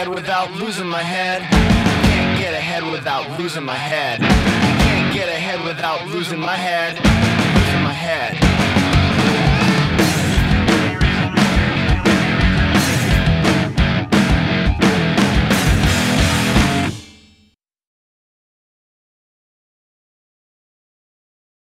ahead without losing my head. Can't get ahead without losing my head. Can't get ahead without losing my head. Losing my head.